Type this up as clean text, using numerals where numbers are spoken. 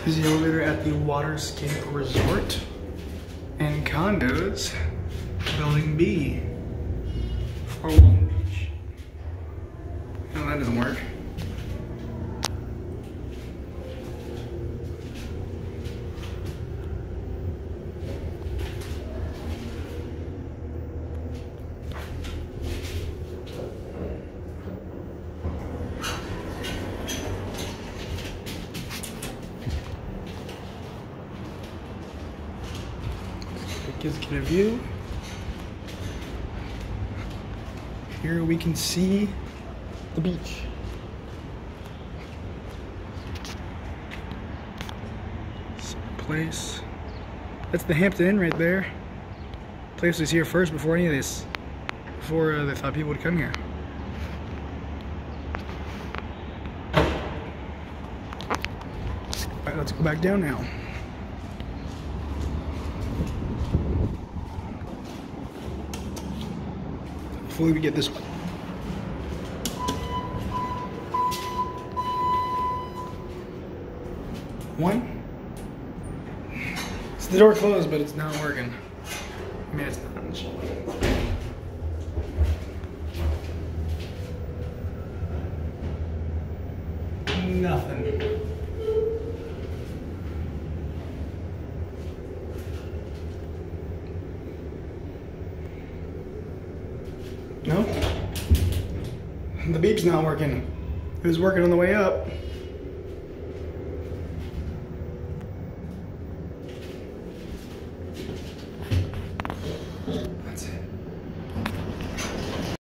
Here's the elevator at the Waterscape Resort and Condos, Building B, for Long Beach. No, that doesn't work. Let's get a view. Here we can see the beach. Place. That's the Hampton Inn right there. Place was here first before any of this. Before they thought people would come here. Alright, let's go back down now. Hopefully we get this one. One. It's the door closed, but it's not working. I mean, it's not. Nothing. No? The beep's not working. It was working on the way up.